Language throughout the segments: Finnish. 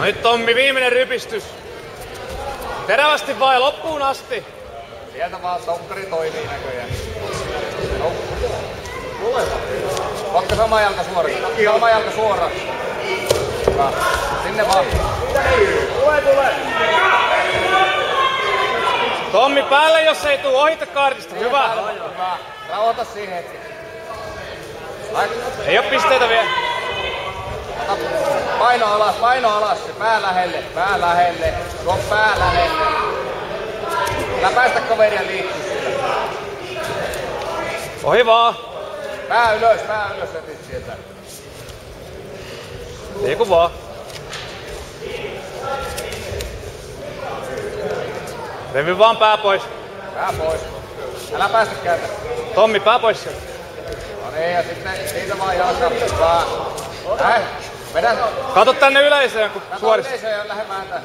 No nyt Tommi, viimeinen rypistys. Terävästi vai loppuun asti. Sieltä vaan tokkari toimii näköjään. Otko sama jalka suoraan? Sama jalka suoraan. Hyvä. Sinne vaan. Tule! Tommi päälle, jos ei tuu ohita kaartista. Hyvä. Hyvä. Rauhoita siihen hetki. Ei oo pisteitä vielä. Paino alas. Pää lähelle. Tuo pää lähelle. Älä päästä kaveria liikkumaan. Ohi vaan. Pää ylös jätit sieltä. Liiku vaan. Revi vaan pää pois. Pää pois. Älä päästä kääntä. Tommi, pää pois sieltä. No niin, ja sitten siitä vaan jalka. Näin. Vedän. Kato tänne yleisöön, kun suorista. Kato yleisöön ja lähde vääntää.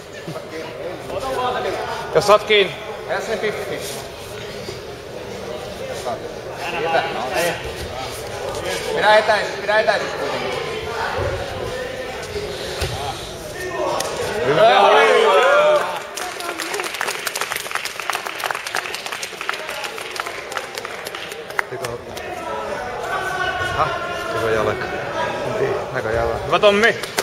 Jos saat kiinni. Vedä sinne piffi. Siitä. No niin. Pidä etäisyys kuitenkin. Hyvä. Tiko jalka. Hyvä Tommi.